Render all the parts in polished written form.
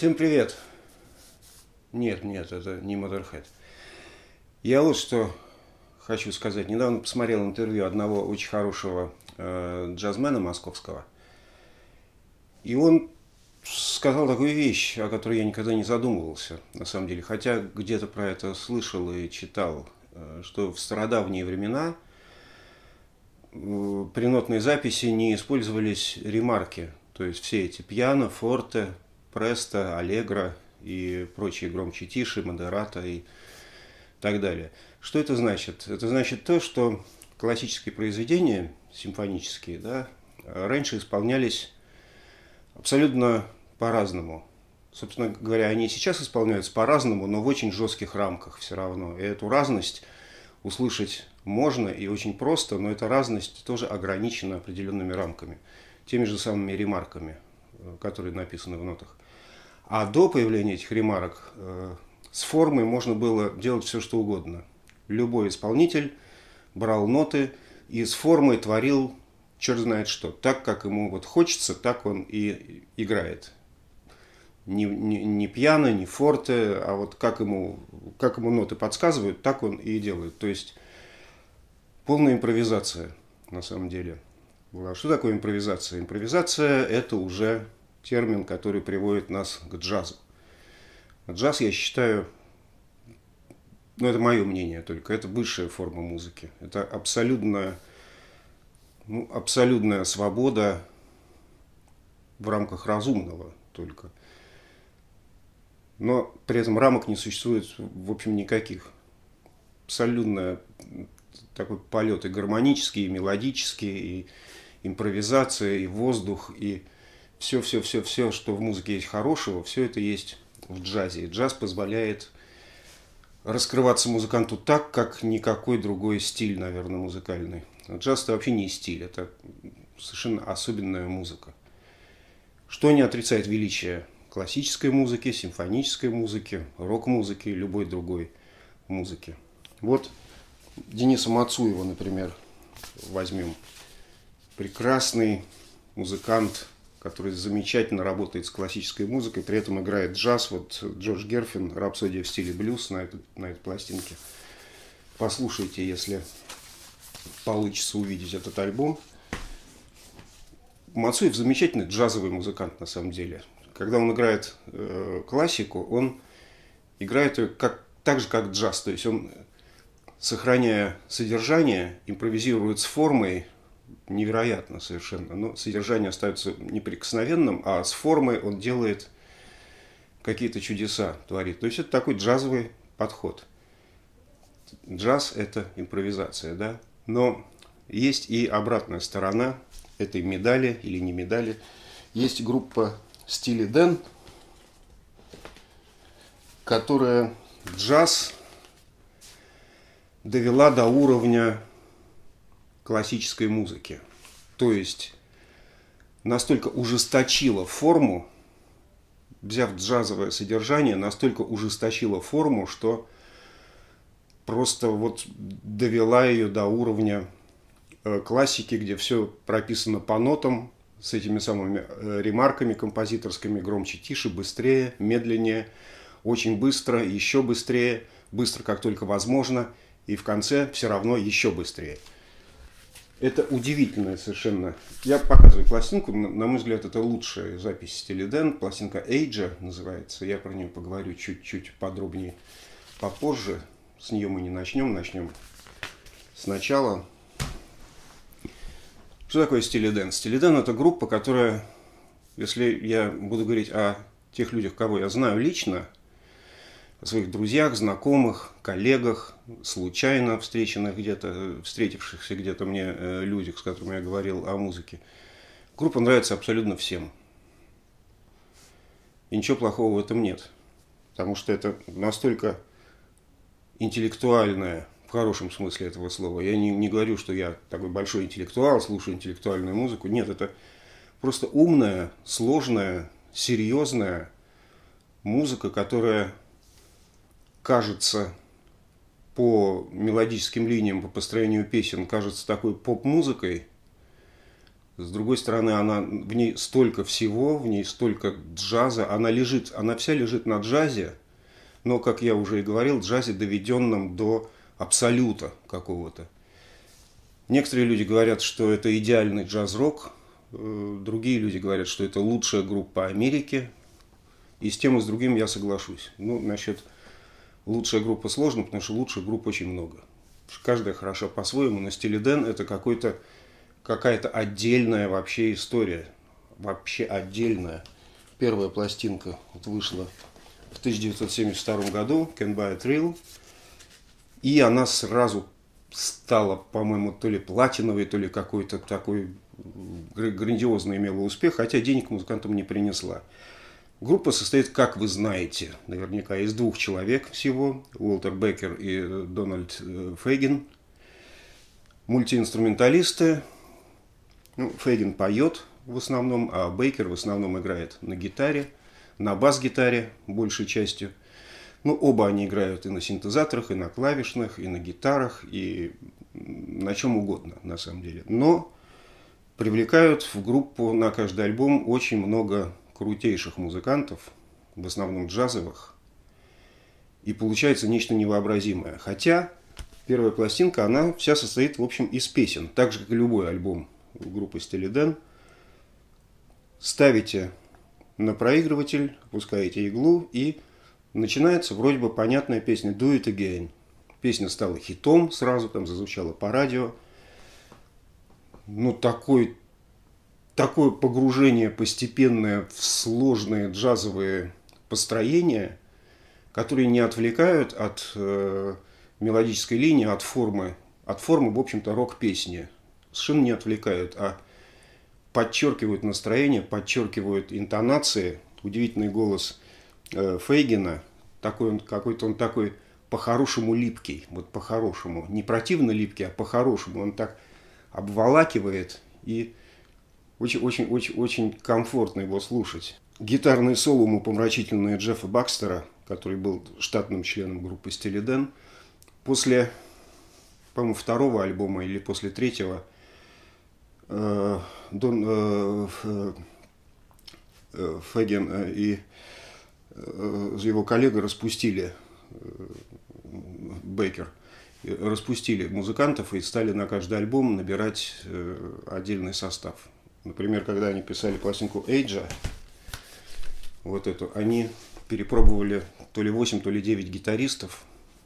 Всем привет! Нет, это не Motorhead. Я вот что хочу сказать. Недавно посмотрел интервью одного очень хорошего джазмена московского. И он сказал такую вещь, о которой я никогда не задумывался, на самом деле. Хотя где-то про это слышал и читал, что в стародавние времена при нотной записи не использовались ремарки. То есть все эти пьяно, форте, престо, аллегро и прочие громче, тише, модерато и так далее. Что это значит? Это значит то, что классические произведения, симфонические, да, раньше исполнялись абсолютно по-разному. Собственно говоря, они сейчас исполняются по-разному, но в очень жестких рамках все равно. И эту разность услышать можно и очень просто, но эта разность тоже ограничена определенными рамками, теми же самыми ремарками, которые написаны в нотах. А до появления этих ремарок с формой можно было делать все, что угодно. Любой исполнитель брал ноты и с формой творил черт знает что. Так, как ему вот хочется, так он и играет. Не пьяно, не форте, а вот как ему ноты подсказывают, так он и делает. То есть полная импровизация на самом деле была. Что такое импровизация? Импровизация – это уже термин, который приводит нас к джазу. Джаз, я считаю, это мое мнение только, это высшая форма музыки. Это абсолютная свобода в рамках разумного только. Но при этом рамок не существует, в общем, никаких. Абсолютно такой полет и гармонический, и мелодический, и импровизация, и воздух, и все, что в музыке есть хорошего, все это есть в джазе. И джаз позволяет раскрываться музыканту так, как никакой другой стиль, наверное, музыкальный. Джаз – это вообще не стиль, это совершенно особенная музыка. Что не отрицает величие классической музыки, симфонической музыки, рок-музыки, любой другой музыки. Вот Дениса Мацуева, например, возьмем. Прекрасный музыкант, который замечательно работает с классической музыкой, при этом играет джаз. Вот Джордж Герфин, «Рапсодия в стиле блюз» на этой пластинке. Послушайте, если получится увидеть этот альбом. Мацуев замечательный джазовый музыкант на самом деле. Когда он играет классику, он играет ее так же, как джаз. То есть он, сохраняя содержание, импровизирует с формой невероятно совершенно. Но содержание остается неприкосновенным, а с формой он делает какие-то чудеса, творит. То есть это такой джазовый подход. Джаз – это импровизация, да? Но есть и обратная сторона этой медали или не медали. Есть группа Steely Dan, которая джаз довела до уровня классической музыки. То есть настолько ужесточила форму, взяв джазовое содержание, настолько ужесточила форму, что просто вот довела ее до уровня классики, где все прописано по нотам, с этими самыми ремарками композиторскими: громче, тише, быстрее, медленнее, очень быстро, еще быстрее, быстро, как только возможно, и в конце все равно еще быстрее. Это удивительно совершенно. Я показываю пластинку, на мой взгляд, это лучшая запись Steely Dan, пластинка Age называется, я про нее поговорю чуть-чуть подробнее попозже. С нее мы не начнем сначала. Что такое Steely Dan? Steely Dan – это группа, которая, если я буду говорить о тех людях, кого я знаю лично, о своих друзьях, знакомых, коллегах, случайно встретившихся где-то мне людях, с которыми я говорил о музыке, группа нравится абсолютно всем. И ничего плохого в этом нет. Потому что это настолько интеллектуальная, в хорошем смысле этого слова. Я не говорю, что я такой большой интеллектуал, слушаю интеллектуальную музыку. Нет, это просто умная, сложная, серьезная музыка, которая кажется по мелодическим линиям, по построению песен, кажется такой поп-музыкой, С другой стороны, в ней столько всего, в ней столько джаза. Она вся лежит на джазе, но, как я уже и говорил, джазе, доведенном до абсолюта какого-то. Некоторые люди говорят, что это идеальный джаз-рок, другие люди говорят, что это лучшая группа Америки. И с тем и с другим я соглашусь. Ну, насчет лучшая группа сложно, потому что лучших групп очень много. Каждая хороша по-своему, но Steely Dan это какая-то отдельная вообще история. Вообще отдельная. Первая пластинка вышла в 1972 году, Can't Buy a Thrill. И она сразу стала, по-моему, то ли платиновой, то ли какой-то такой грандиозный имела успех, хотя денег музыкантам не принесла. Группа состоит, как вы знаете, наверняка из 2 человек всего. Уолтер Беккер и Дональд Фейгин. Мультиинструменталисты. Ну, Фейгин поет в основном, а Бейкер в основном играет на гитаре, на бас-гитаре большей частью. Ну, оба они играют и на синтезаторах, и на клавишных, и на гитарах, и на чем угодно, на самом деле. Но привлекают в группу на каждый альбом очень много крутейших музыкантов, в основном джазовых, и получается нечто невообразимое. Хотя первая пластинка, она вся состоит, в общем, из песен, так же, как и любой альбом группы Steely Dan. Ставите на проигрыватель, опускаете иглу, и начинается вроде бы понятная песня «Do It Again». Песня стала хитом сразу, там зазвучала по радио. Ну, такое погружение постепенное в сложные джазовые построения, которые не отвлекают от мелодической линии, от формы, в общем-то, рок-песни. Совершенно не отвлекают, а подчеркивают настроение, подчеркивают интонации. Удивительный голос Фейгина, какой-то он такой по-хорошему липкий, вот по-хорошему, не противно липкий, а по-хорошему, он так обволакивает, и очень комфортно его слушать. Гитарные соло умопомрачительные Джеффа Бакстера, который был штатным членом группы Steely Dan, после, по-моему, 2-го альбома или после 3-го Фейгин и его коллега распустили, Бейкер, распустили музыкантов и стали на каждый альбом набирать отдельный состав. Например, когда они писали пластинку «Эйджа», вот эту, они перепробовали то ли 8, то ли 9 гитаристов,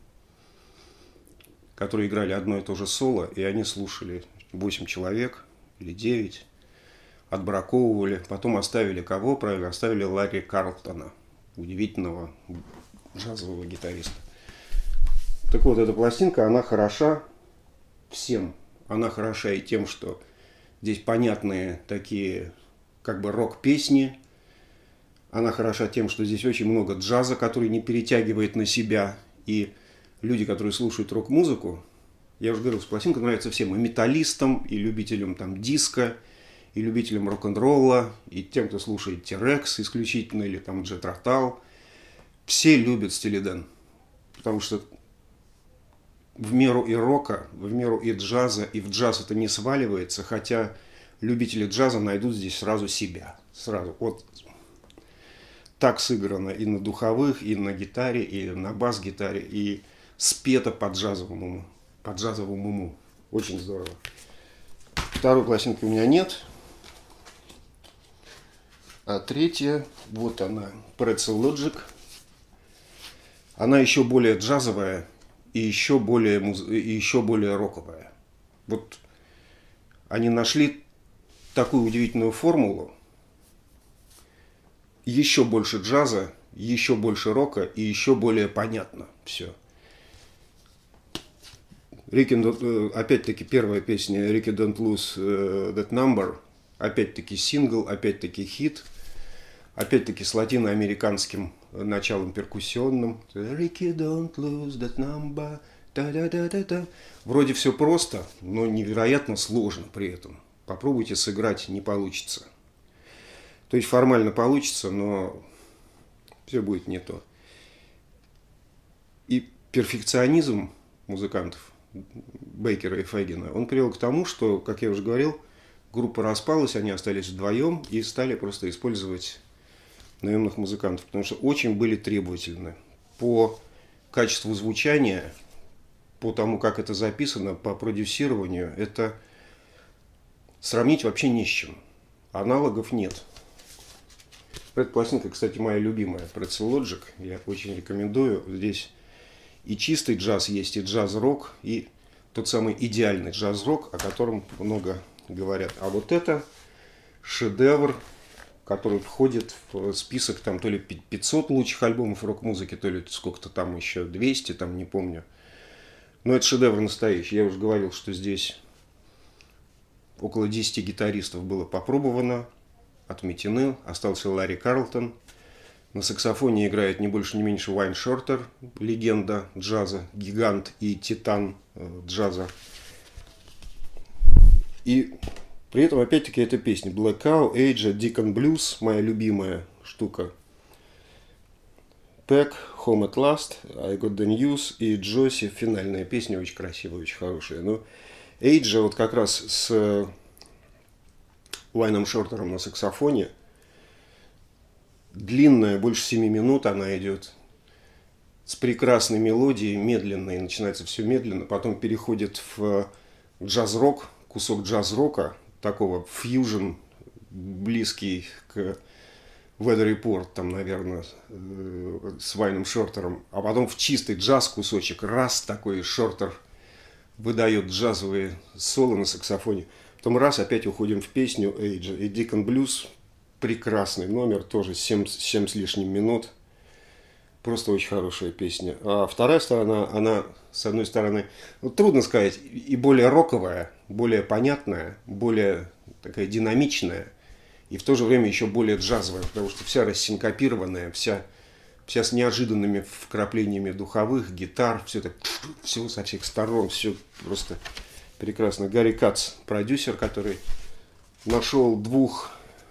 которые играли одно и то же соло, и они слушали 8 человек или 9, отбраковывали, потом оставили кого? Правильно, оставили Ларри Карлтона, удивительного джазового гитариста. Так вот, эта пластинка, она хороша всем. Она хороша и тем, что здесь понятные такие, как бы, рок-песни. Она хороша тем, что здесь очень много джаза, который не перетягивает на себя. И люди, которые слушают рок-музыку, я уже говорил, пластинка нравится всем. И металлистам, и любителям там диска, и любителям рок-н-ролла, и тем, кто слушает T-Rex исключительно, или там Jet Rotal. Все любят Steely Dan, потому что в меру и рока, в меру и джаза, и в джаз это не сваливается, хотя любители джаза найдут здесь сразу себя. Сразу. Вот так сыграно и на духовых, и на гитаре, и на бас-гитаре, и спето по джазовому уму. Очень здорово. Второй пластинки у меня нет. А третья, вот она, Pretzel Logic. Она еще более джазовая и еще более роковая. Вот они нашли такую удивительную формулу. Еще больше джаза, еще больше рока и еще более понятно все. Опять-таки первая песня Ricky Don't Lose That Number. Опять-таки сингл, опять-таки хит. Опять-таки с латиноамериканским началом перкуссионным. Ricky Don't Lose That Number. Та-да-да-да-да. Вроде все просто, но невероятно сложно при этом. Попробуйте сыграть, не получится. То есть формально получится, но все будет не то. И перфекционизм музыкантов Бейкера и Фейгина, он привел к тому, что, как я уже говорил, группа распалась, они остались вдвоем и стали просто использовать наемных музыкантов, потому что очень были требовательны по качеству звучания, по тому, как это записано, по продюсированию. Это сравнить вообще не с чем. Аналогов нет. Эта пластинка, кстати, моя любимая, Pretzel Logic. Я очень рекомендую. Здесь и чистый джаз есть, и джаз-рок, и тот самый идеальный джаз-рок, о котором много говорят. А вот это шедевр, который входит в список там то ли 500 лучших альбомов рок-музыки, то ли сколько-то там еще 200, там не помню. Но это шедевр настоящий. Я уже говорил, что здесь около 10 гитаристов было попробовано, отметены. Остался Ларри Карлтон. На саксофоне играет не больше, не меньше Уайн Шортер, легенда джаза, гигант и титан джаза. И при этом, опять-таки, эта песня Black Cow, Age, Deacon Blues, моя любимая штука. Peck, Home at Last, I Got the News и Джоси. Финальная песня очень красивая, очень хорошая. Но Age вот как раз с Уайном Шортером на саксофоне. Длинная, больше 7 минут она идет. С прекрасной мелодией, медленной. Начинается все медленно. Потом переходит в джаз-рок, кусок джаз-рока. Такого фьюжн, близкий к Weather Report, там, наверное, с Вайном Шортером. А потом в чистый джаз кусочек. Раз такой Шортер выдает джазовые соло на саксофоне. Потом раз опять уходим в песню Age. И Deacon Blues. Прекрасный номер, тоже 7 с лишним минут. Просто очень хорошая песня. А вторая сторона, она, с одной стороны, ну, трудно сказать, и более роковая, более понятная, более такая динамичная, и в то же время еще более джазовая, потому что вся рассинкопированная, вся с неожиданными вкраплениями духовых, гитар, все так, все со всех сторон, все просто прекрасно. Гарри Кац, продюсер, который нашел двух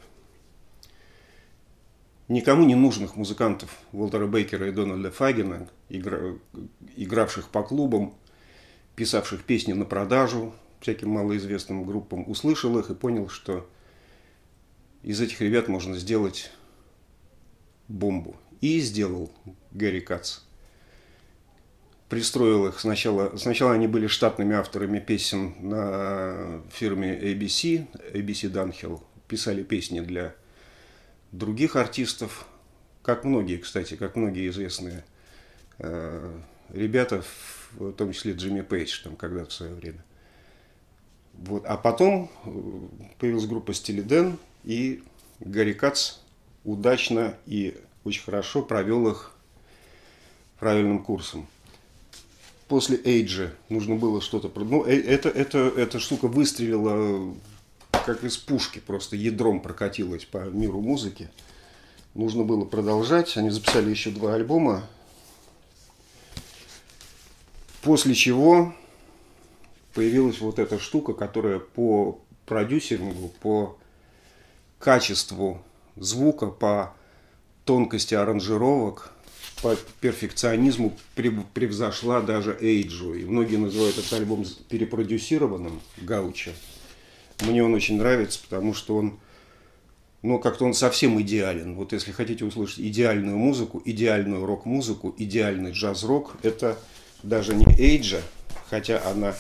никому не нужных музыкантов Уолтера Бейкера и Дональда Фагена, игравших по клубам, писавших песни на продажу всяким малоизвестным группам, услышал их и понял, что из этих ребят можно сделать бомбу. И сделал Гарри Кац. Пристроил их сначала они были штатными авторами песен на фирме ABC Dunhill, писали песни для других артистов, как многие, кстати, как многие известные ребята, в том числе Джимми Пейдж, там когда-то в свое время. Вот. А потом появилась группа Steely Dan, и Гарри Кац удачно и очень хорошо провел их правильным курсом. После Эйджа нужно было что-то... Ну, эта штука выстрелила как из пушки, просто ядром прокатилась по миру музыки. Нужно было продолжать. Они записали еще 2 альбома. После чего появилась вот эта штука, которая по продюсингу, по качеству звука, по тонкости аранжировок, по перфекционизму превзошла даже Эйджу. И многие называют этот альбом перепродюсированным, Гаучо. Мне он очень нравится, потому что он, ну, как-то он совсем идеален. Вот если хотите услышать идеальную музыку, идеальную рок-музыку, идеальный джаз-рок, это даже не Эйджа, хотя она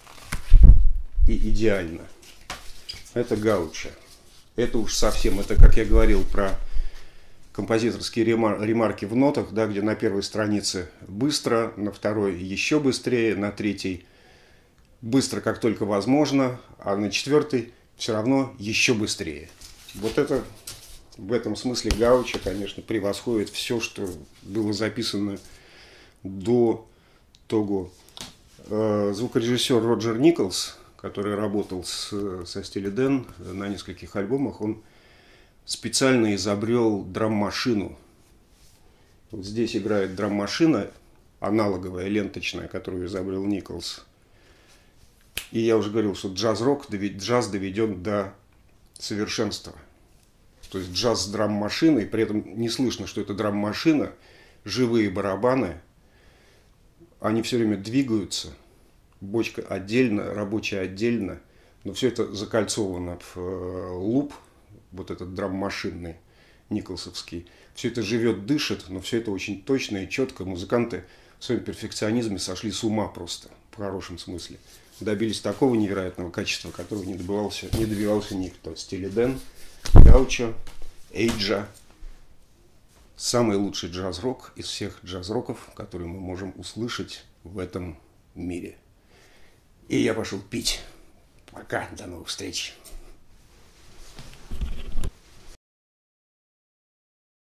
и идеальна. Это Гаучо. Это уж совсем, это, как я говорил про композиторские ремарки в нотах, да, где на первой странице быстро, на второй еще быстрее, на третьей быстро, как только возможно, а на 4 все равно еще быстрее. Вот это в этом смысле Гаучо, конечно, превосходит все, что было записано до того. Звукорежиссер Роджер Николс, который работал со Steely Dan на нескольких альбомах, он специально изобрел драм-машину. Вот здесь играет драм-машина, аналоговая, ленточная, которую изобрел Николс. И я уже говорил, что джаз-рок, джаз доведен до совершенства. То есть джаз с драм-машиной, при этом не слышно, что это драм-машина, живые барабаны, они все время двигаются, бочка отдельно, рабочая отдельно, Но все это закольцовано в луп, вот этот драм-машинный, николсовский. Все это живет, дышит, но все это очень точно и четко. Музыканты в своем перфекционизме сошли с ума просто, в хорошем смысле. Добились такого невероятного качества, которого не добивался никто. Стили Дэн, Гаучо, Эйджа. Самый лучший джаз-рок из всех джаз-роков, которые мы можем услышать в этом мире. И я пошел пить. Пока, до новых встреч.